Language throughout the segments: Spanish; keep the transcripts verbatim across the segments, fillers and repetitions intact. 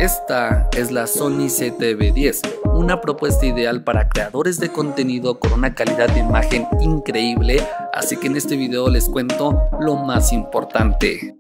Esta es la Sony Z V diez, una propuesta ideal para creadores de contenido con una calidad de imagen increíble, así que en este video les cuento lo más importante.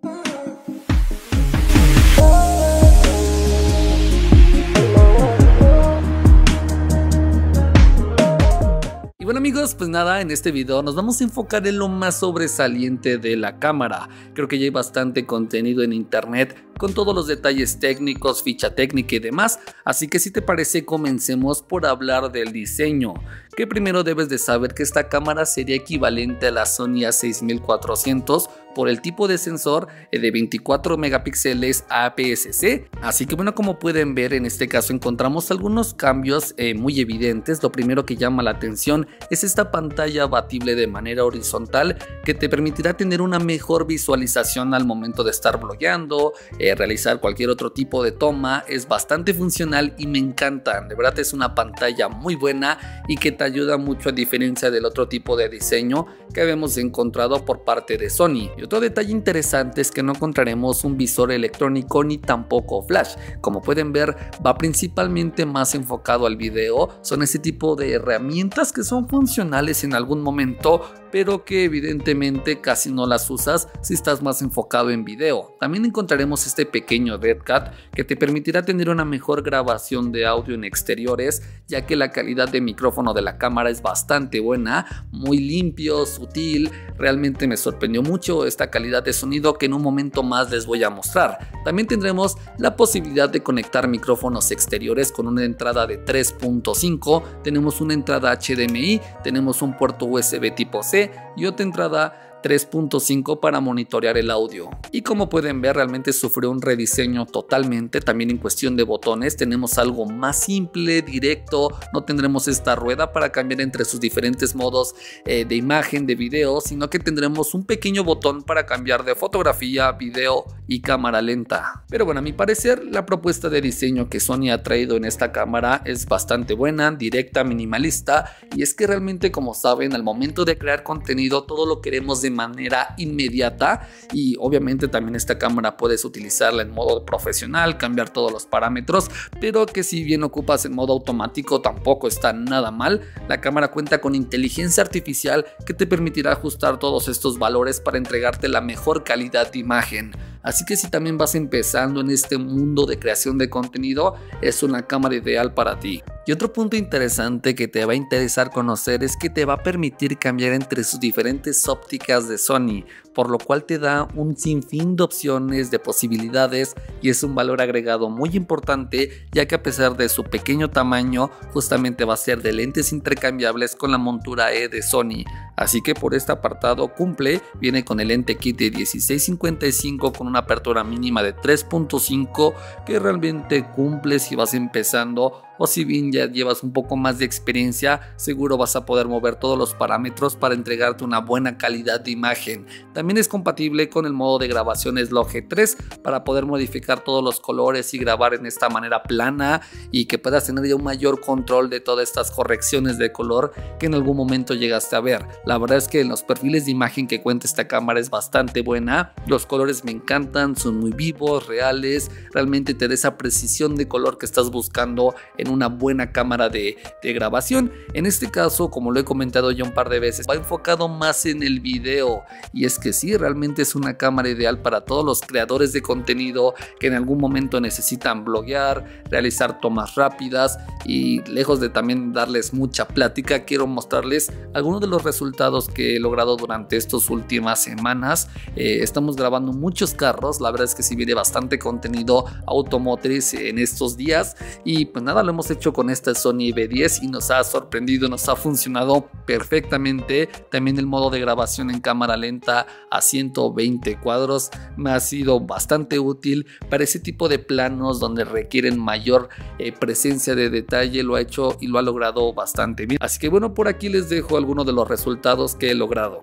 Y bueno amigos, pues nada, en este video nos vamos a enfocar en lo más sobresaliente de la cámara. Creo que ya hay bastante contenido en internet con todos los detalles técnicos, ficha técnica y demás, así que si te parece comencemos por hablar del diseño. Que primero debes de saber que esta cámara sería equivalente a la Sony A seis mil cuatrocientos por el tipo de sensor de veinticuatro megapíxeles A P S C, así que bueno, como pueden ver en este caso encontramos algunos cambios eh, muy evidentes. Lo primero que llama la atención es esta pantalla abatible de manera horizontal que te permitirá tener una mejor visualización al momento de estar blogueando, eh, realizar cualquier otro tipo de toma. Es bastante funcional y me encantan, de verdad es una pantalla muy buena y que te ayuda mucho, a diferencia del otro tipo de diseño que habíamos encontrado por parte de Sony. Y otro detalle interesante es que no encontraremos un visor electrónico ni tampoco flash. Como pueden ver, va principalmente más enfocado al video. Son ese tipo de herramientas que son funcionales en algún momento, pero que evidentemente casi no las usas si estás más enfocado en video. También encontraremos este pequeño dead cat que te permitirá tener una mejor grabación de audio en exteriores, ya que la calidad de micrófono de la cámara es bastante buena, muy limpio, sutil. Realmente me sorprendió mucho esta calidad de sonido que en un momento más les voy a mostrar. También tendremos la posibilidad de conectar micrófonos exteriores con una entrada de tres punto cinco, tenemos una entrada H D M I, tenemos un puerto U S B tipo C y otra entrada tres punto cinco para monitorear el audio. Y como pueden ver, realmente sufrió un rediseño totalmente. También en cuestión de botones tenemos algo más simple, directo. No tendremos esta rueda para cambiar entre sus diferentes modos eh, de imagen, de video, sino que tendremos un pequeño botón para cambiar de fotografía, video y cámara lenta. Pero bueno, a mi parecer la propuesta de diseño que Sony ha traído en esta cámara es bastante buena, directa, minimalista, y es que realmente, como saben, al momento de crear contenido todo lo queremos de manera inmediata, y obviamente también esta cámara puedes utilizarla en modo profesional, cambiar todos los parámetros, pero que si bien ocupas en modo automático tampoco está nada mal. La cámara cuenta con inteligencia artificial que te permitirá ajustar todos estos valores para entregarte la mejor calidad de imagen. Así que si también vas empezando en este mundo de creación de contenido, es una cámara ideal para ti. Y otro punto interesante que te va a interesar conocer es que te va a permitir cambiar entre sus diferentes ópticas de Sony, por lo cual te da un sinfín de opciones, de posibilidades, y es un valor agregado muy importante, ya que a pesar de su pequeño tamaño justamente va a ser de lentes intercambiables con la montura E de Sony. Así que por este apartado cumple. Viene con el lente kit de dieciséis cincuenta y cinco con una apertura mínima de tres punto cinco, que realmente cumple si vas empezando, o si bien ya llevas un poco más de experiencia, seguro vas a poder mover todos los parámetros para entregarte una buena calidad de imagen. También es compatible con el modo de grabación S L O G tres para poder modificar todos los colores y grabar en esta manera plana, y que puedas tener ya un mayor control de todas estas correcciones de color que en algún momento llegaste a ver. La verdad es que en los perfiles de imagen que cuenta esta cámara es bastante buena. Los colores me encantan, son muy vivos, reales, realmente te da esa precisión de color que estás buscando en una buena cámara de, de grabación. En este caso, como lo he comentado ya un par de veces, va enfocado más en el video, y es que sí, realmente es una cámara ideal para todos los creadores de contenido que en algún momento necesitan bloguear, realizar tomas rápidas, y lejos de también darles mucha plática, quiero mostrarles algunos de los resultados que he logrado durante estas últimas semanas. Eh, estamos grabando muchos carros, la verdad es que sí viene bastante contenido automotriz en estos días, y pues nada, lo hemos hecho con esta Sony V diez y nos ha sorprendido, nos ha funcionado perfectamente. También el modo de grabación en cámara lenta a ciento veinte cuadros me ha sido bastante útil para ese tipo de planos donde requieren mayor eh, presencia de detalle. Lo ha hecho y lo ha logrado bastante bien. Así que bueno, por aquí les dejo algunos de los resultados que he logrado.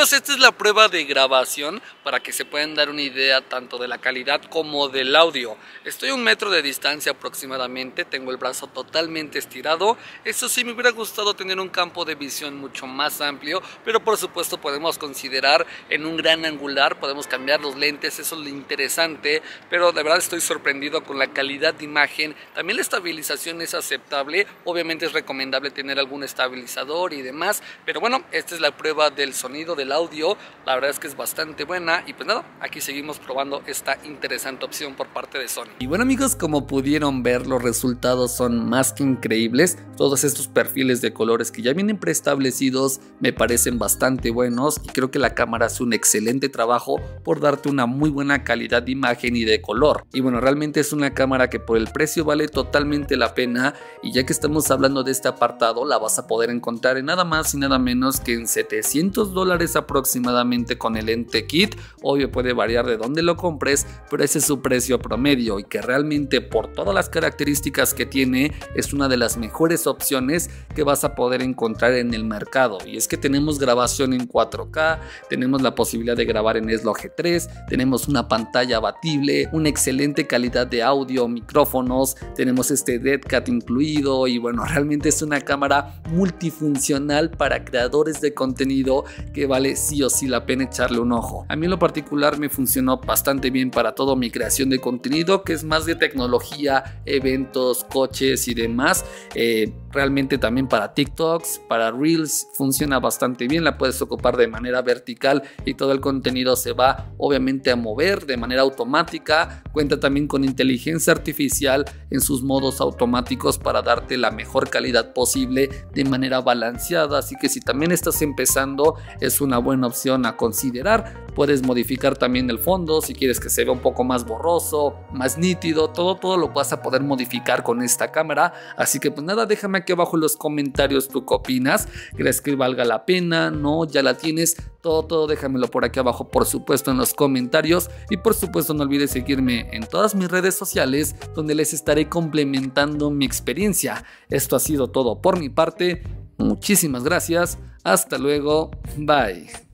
amigos, esta es la prueba de grabación para que se puedan dar una idea tanto de la calidad como del audio. Estoy a un metro de distancia aproximadamente, tengo el brazo totalmente estirado. Eso sí, me hubiera gustado tener un campo de visión mucho más amplio, pero por supuesto podemos considerar en un gran angular, podemos cambiar los lentes, eso es lo interesante, pero de verdad estoy sorprendido con la calidad de imagen. También la estabilización es aceptable, obviamente es recomendable tener algún estabilizador y demás, pero bueno, esta es la prueba del sonido, del audio. La verdad es que es bastante buena y pues nada, aquí seguimos probando esta interesante opción por parte de Sony. Y bueno amigos, como pudieron ver, los resultados son más que increíbles. Todos estos perfiles de colores que ya vienen preestablecidos me parecen bastante buenos y creo que la cámara hace un excelente trabajo por darte una muy buena calidad de imagen y de color. Y bueno, realmente es una cámara que por el precio vale totalmente la pena, y ya que estamos hablando de este apartado, la vas a poder encontrar en nada más y nada menos que en setecientos dólares aproximadamente con el lente kit. Obvio puede variar de dónde lo compres, pero ese es su precio promedio, y que realmente por todas las características que tiene es una de las mejores opciones que vas a poder encontrar en el mercado. Y es que tenemos grabación en cuatro K, tenemos la posibilidad de grabar en S L O G tres, tenemos una pantalla abatible, una excelente calidad de audio, micrófonos, tenemos este Dead Cat incluido, y bueno, realmente es una cámara multifuncional para creadores de contenido que vale sí o sí la pena echarle un ojo. A mí en lo particular me funcionó bastante bien para toda mi creación de contenido, que es más de tecnología, eventos, coches y demás. Eh, realmente también para TikToks, para Reels funciona bastante bien, la puedes ocupar de manera vertical y todo el contenido se va obviamente a mover de manera automática. Cuenta también con inteligencia artificial en sus modos automáticos para darte la mejor calidad posible de manera balanceada, así que si también estás empezando es una buena opción a considerar. Puedes modificar también el fondo si quieres que se vea un poco más borroso, más nítido, todo, todo lo vas a poder modificar con esta cámara. Así que pues nada, déjame aquí abajo en los comentarios tú qué opinas, ¿crees que valga la pena? ¿No? ¿Ya la tienes? Todo, todo déjamelo por aquí abajo, por supuesto, en los comentarios, y por supuesto no olvides seguirme en todas mis redes sociales donde les estaré complementando mi experiencia. Esto ha sido todo por mi parte, muchísimas gracias, hasta luego, bye.